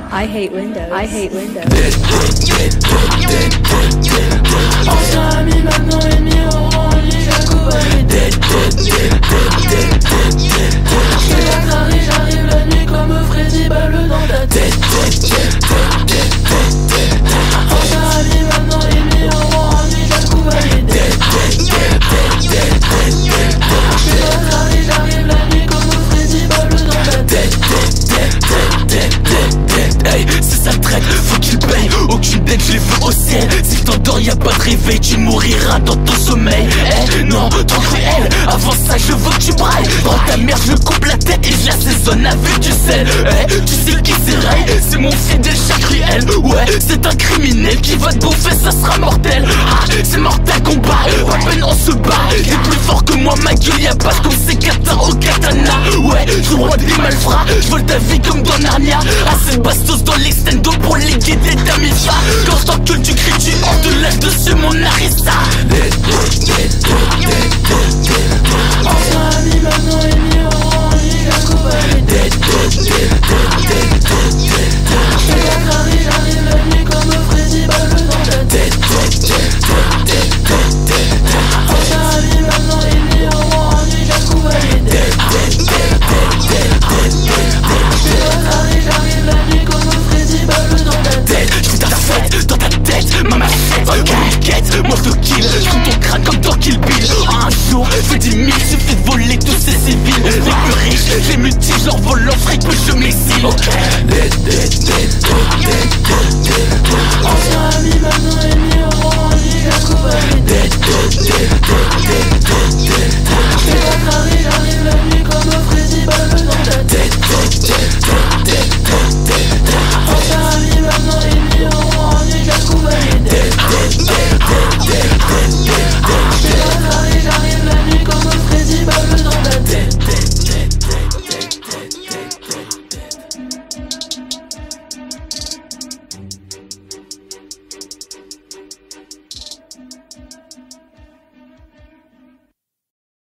I hate Windows. I hate Windows. Ancien ami, maintenant ennemi, on dit Jaakuboy. J'arrive la nuit comme Freddy, balle dans ta tête. Ancien ami, maintenant ennemi, on dit Jaakuboy. J'arrive la nuit comme Freddy, balle dans ta tête. Hey, c'est ça le track, faut que tu le payes. Aucune dette, je les veux au ciel. Si t'endors, y'a pas de réveil, tu mouriras dans ton sommeil. Eh, non, trop cruel, avant ça je veux que tu brailles. Dans ta merde, je coupe la tête et je l'assaisonne avec du sel. Eh, tu sais qui c'est Ray, c'est mon fidèle chat cruel. Ouais, c'est un criminel qui va te bouffer, ça sera mortel. Ah, c'est mortel combat, à peine on se bat. T'es plus fort que moi, ma gueule, y'a pas comme ces kata au katana. Ouais, je roi des malfrats, je vole ta vie comme dans Narnia. Assez de bastos dans l'extendo pour les guider ta mifa. Quand je t'encule,